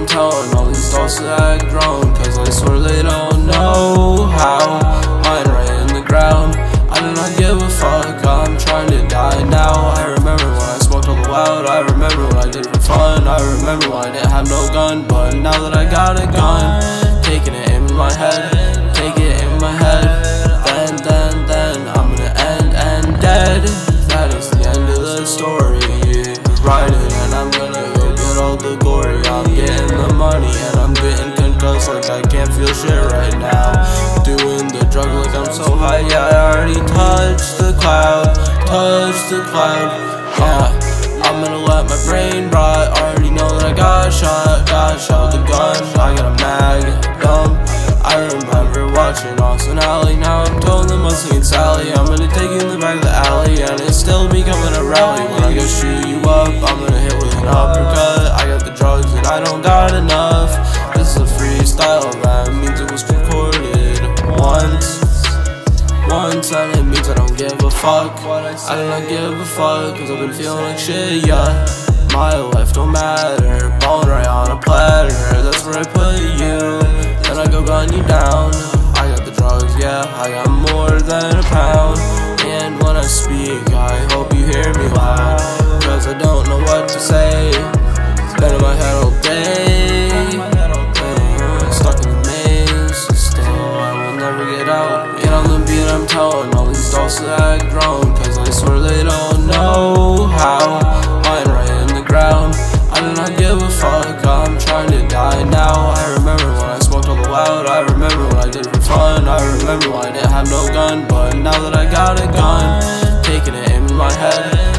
telling all these adults that I grown, cause I swear they don't know how. Lying right in the ground, I do not give a fuck, I'm trying to die now. I remember when I smoked all the loud, I remember when I did it for fun, I remember when I didn't have no gun, but now that I got a gun, taking it in my head, take it in my head, then I'm gonna end dead. That is the end of the story, riding and I'm gonna go get all the glory. I'm getting the money and I'm getting concussed like I can't feel shit right now. Doing the drug like I'm so high, yeah, I already touched the cloud, yeah. I'm gonna let my brain rot, already know that I got shot with a gun, I got a magnum. I remember watching Austin Alley, now I'm told them I'm singing Sally. I'm gonna take you in the back of the alley and it's still becoming a rally. When I go shoot you up, I'm gonna hit with an uppercut. I got the drugs and I don't got enough. This is a freestyle, that means it was recorded once and it means I don't give a fuck. I do not give a fuck, cause I've been feeling like shit, yeah. My life don't matter, bone right on a platter, that's where I put you, then I go gun you down. I got the drugs, yeah, I got more than a pound. And when I speak, I hope you hear me loud, cause I don't know what to say. It's been in my head all day, stuck in the maze, still I will never get out. Get on the beat, I'm telling all these adults that I grown, cause I swear they don't know how. Lying right in the ground, I do not give a fuck, I'm trying to die now. I remember when I smoked all the loud, I remember when I did it for fun, I remember when I didn't have no gun, but now that I got a gun, taking it in my head,